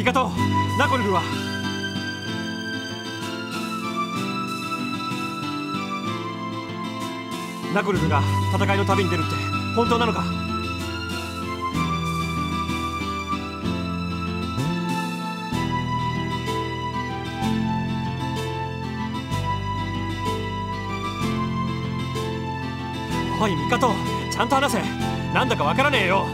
味方ナコルルはナコルルが戦いの旅に出るって本当なのか？おい味方、ちゃんと話せ。なんだかわからねえよ。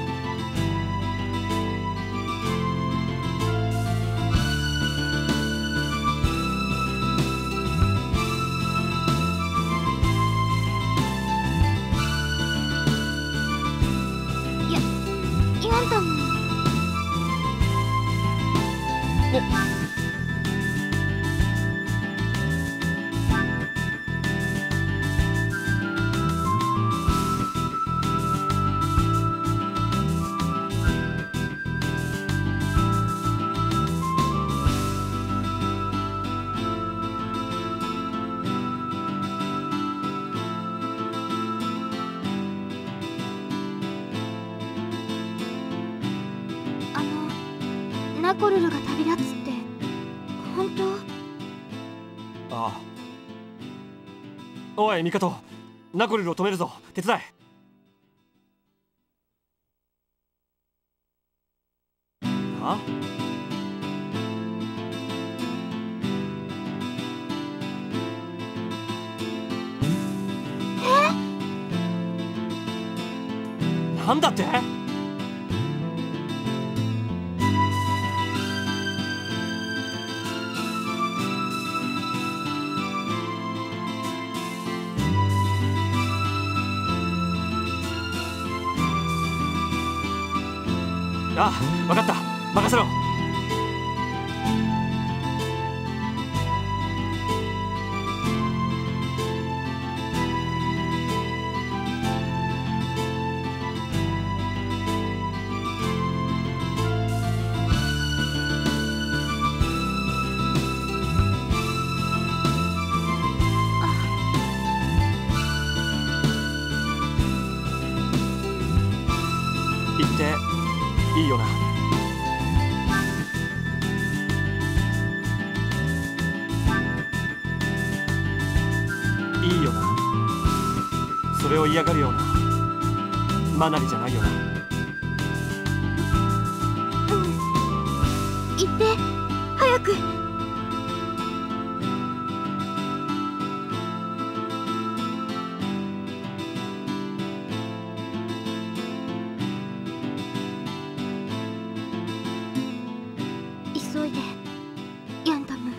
ヤンタム。ナコルルが旅立つって本当？ ああ。おい味方、ナコルルを止めるぞ。手伝え。あ？なんだって？ああ、分かった。任せろ。行っていいよな。いいよな。それを嫌がるようなマナリじゃないよな。 行って早く。急いでヤンタム。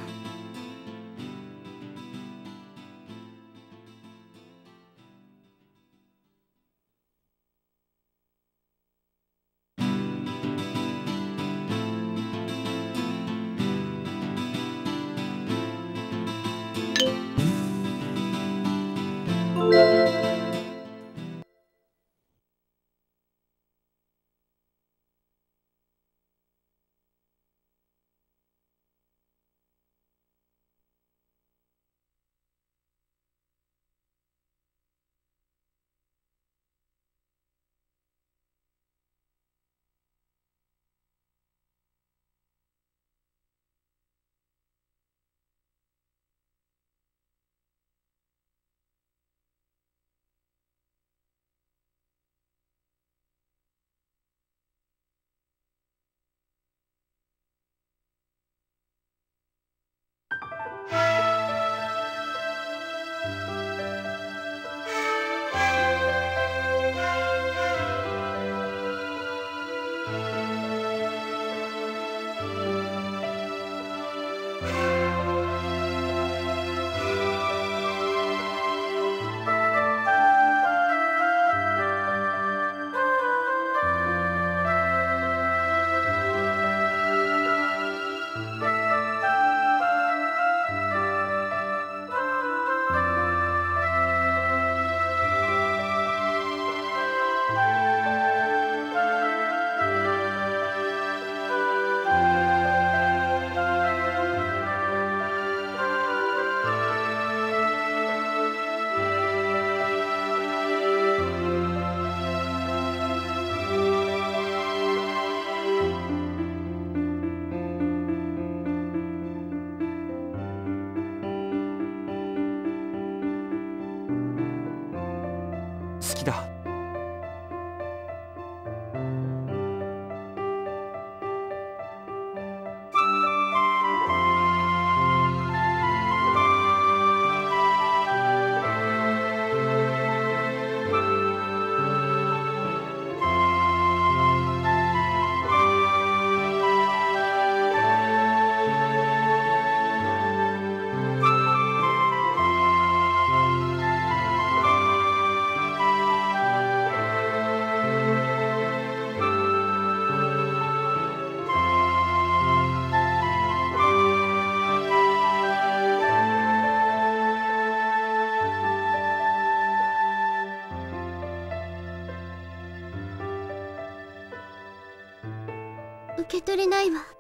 受け取れないわ。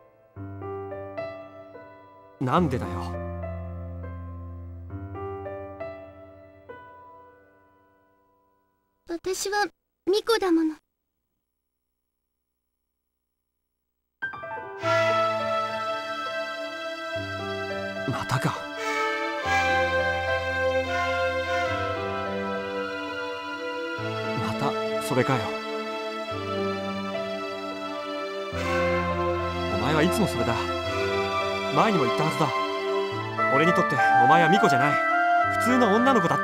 なんでだよ。 私は巫女だもの。 またか。またそれかよ。お前はいつもそれだ。前にも言ったはずだ。俺にとってお前は巫女じゃない、普通の女の子だって。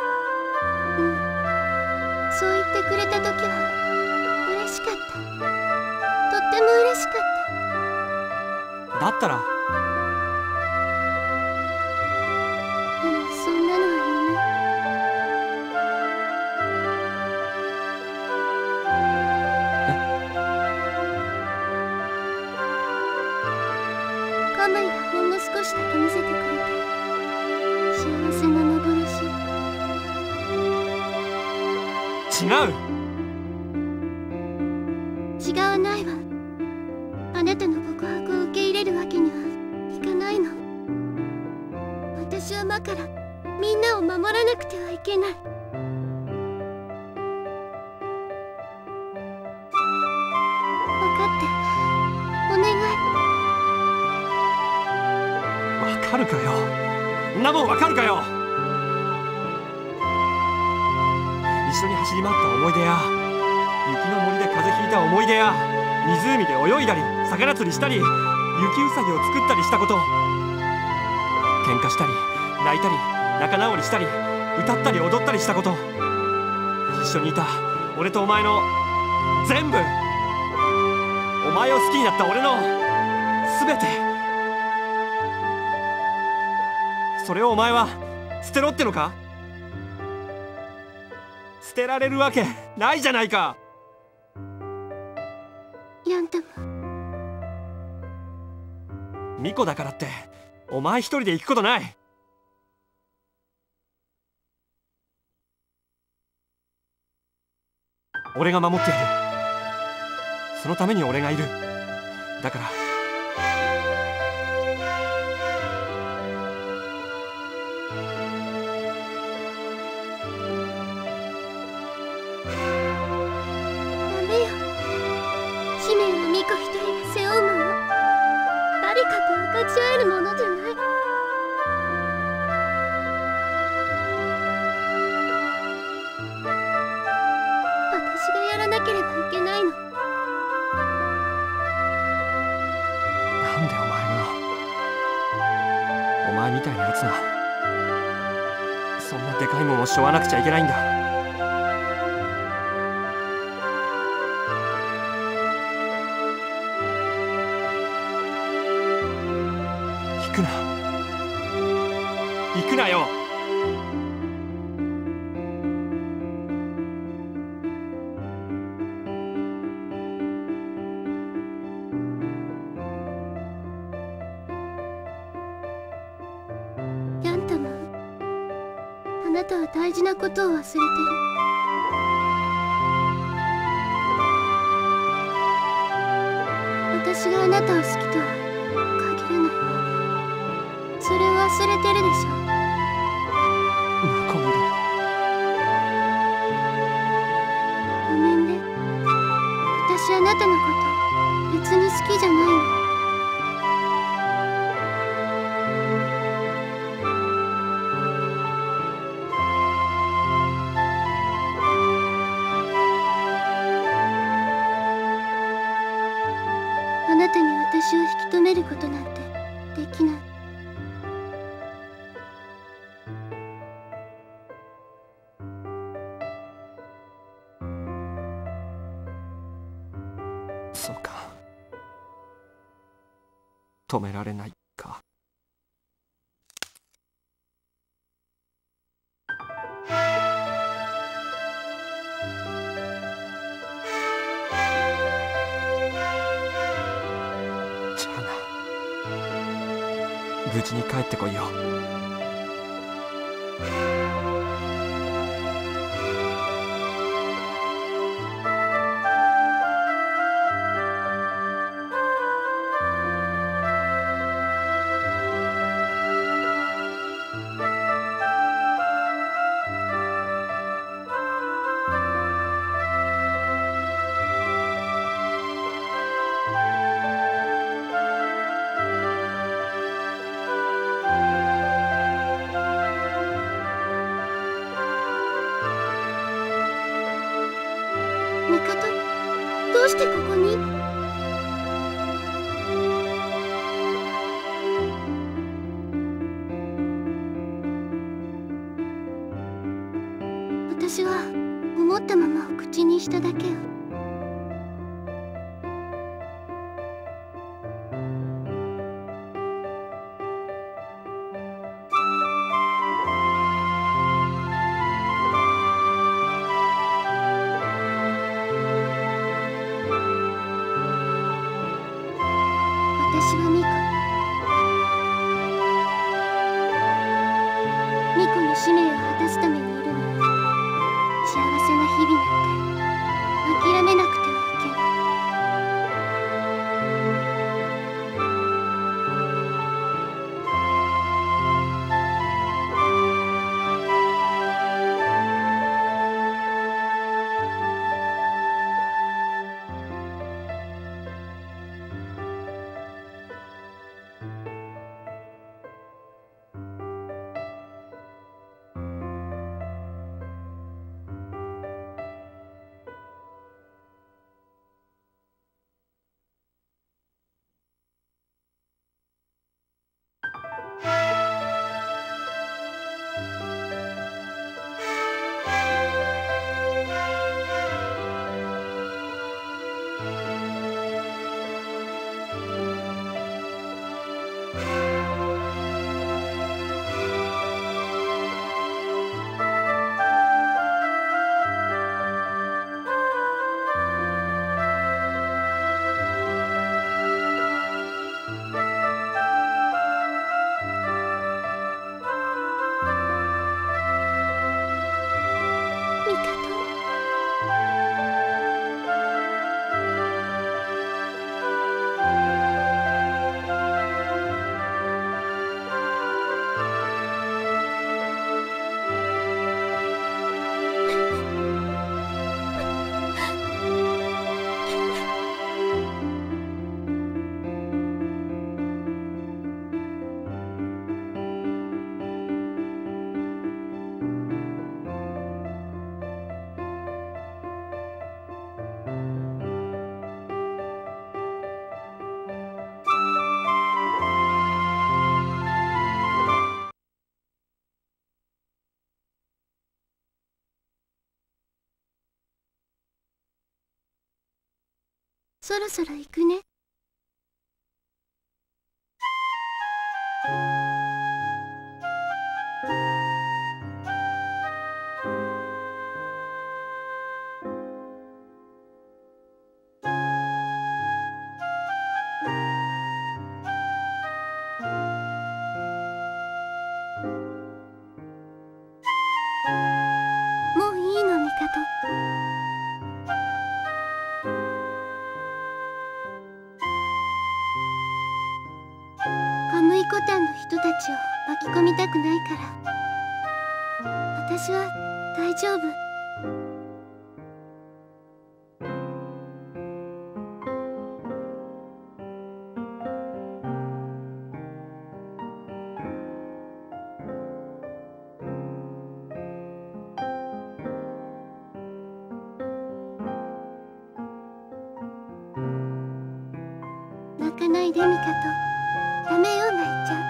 そう言ってくれた時は嬉しかった。とっても嬉しかった。 だったら。 でもそんなのは言えない。カムイがほんの少しだけ見せてくれた幸せの幻。 違わないわ。あなたの告白を受け入れるわけにはいかないの。私は魔からみんなを守らなくてはいけない。分かって、お願い。 わかるかよ。んなもんわかるかよ。一緒に走り回った思い出や、雪の森で風邪ひいた思い出や、湖で泳いだり魚釣りしたり、雪うさぎを作ったりしたこと、喧嘩したり泣いたり仲直りしたり歌ったり踊ったりしたこと、一緒にいた俺とお前の全部、お前を好きになった俺の全て、それをお前は捨てろってのか。捨てられるわけないじゃないか。 ヤンタム、 巫女だからってお前一人で行くことない。俺が守ってやる。そのために俺がいる。だから姫は巫女一人が背負うもの。誰かと分かち合えるものじゃない。私がやらなければいけないの。 なんでお前みたいなやつがそんなでかいもんを背負わなくちゃいけないんだ。行くなよ。 ヤンタマン、あなたは大事なことを忘れてる。私があなたを好きとは限らないわ。それを忘れてるでしょ。ごめんね。私あなたのこと別に好きじゃないの。あなたに私を引き止めることなんてできない。 そうか。止められないか。じゃあな。無事に帰ってこいよ。 ミカト、どうしてここに？私は思ったままを口にしただけよ。私はミコの使命を果たすためにいるの。幸せな日々なんて諦めなくてはいけない。ミカト。そろそろ行くね。もういいの、ミカト。カムイコタンの人たちを巻き込みたくないから。私は大丈夫。泣かないで、ミカト。ダメよ、泣いちゃ。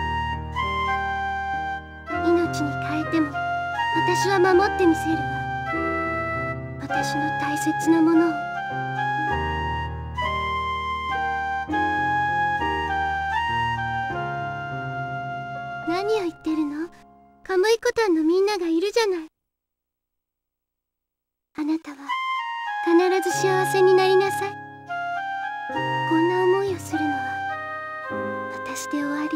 命に変えても私は守ってみせるわ。私の大切なものを。何を言ってるの？カムイコタンのみんながいるじゃない。あなたは必ず幸せになりなさい。こんな思いをするのは私で終わり。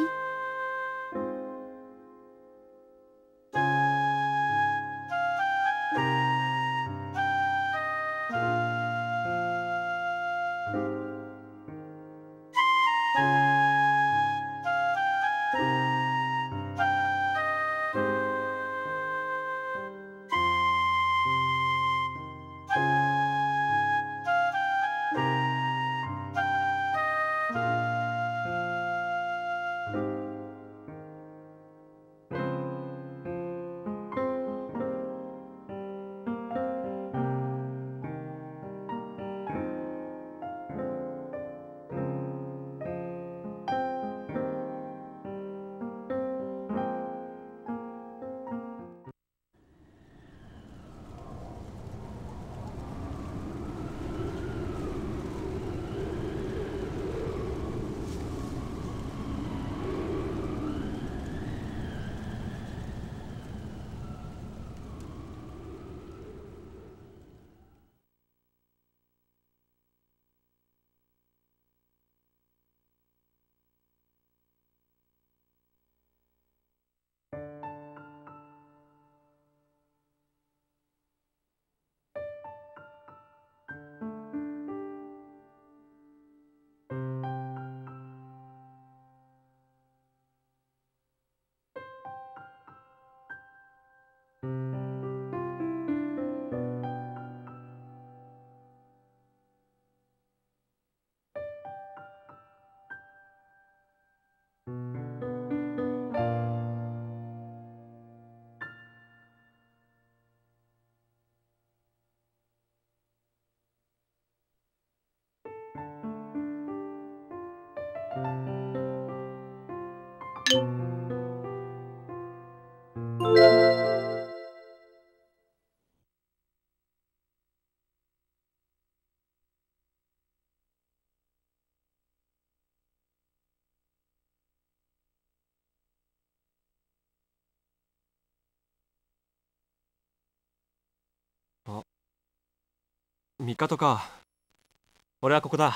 3日とか。俺はここだ。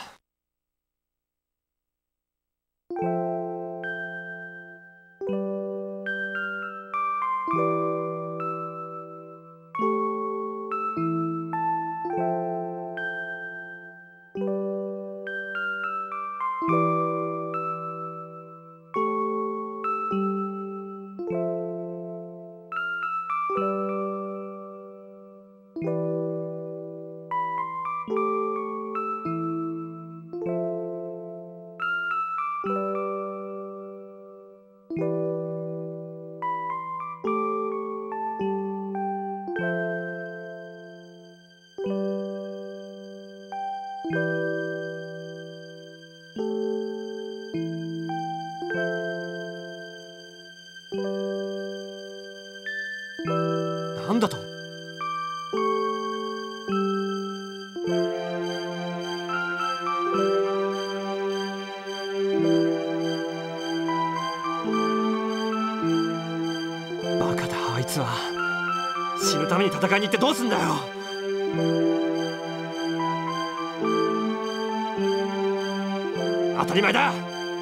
なんだと。バカだあいつは。死ぬために戦いに行ってどうすんだよ。当たり前だ。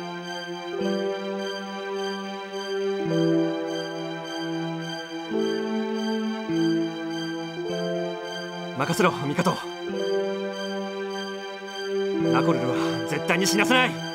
任せろミカト。ナコルルは絶対に死なせない。